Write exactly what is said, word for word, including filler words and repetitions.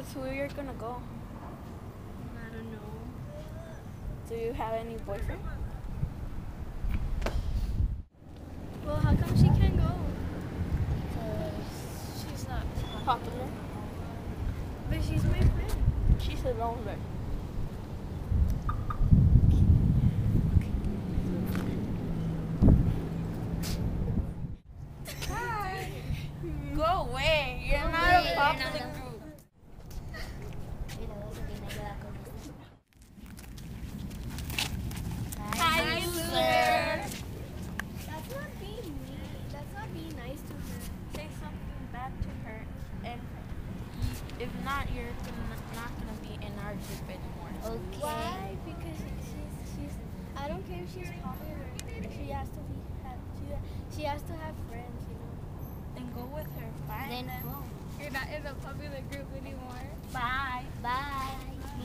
with who you're gonna go? I don't know. Do you have any boyfriend? Well, how come she can't go? Because she's not popular. But she's my friend. She's a loner. Hi. Go away. You're Go not away. a popular You're not a- group. Hi, loser. That's not being mean. That's not being nice to her. Say something bad to her, and if not, you're gonna, not gonna be in our group anymore. Okay. Why? Because she's she's. I don't care if she's popular. She has to be. Have, she she has to have friends, you know. Then go with her. Bye. Then go. You're not in a popular group anymore. Bye. Bye.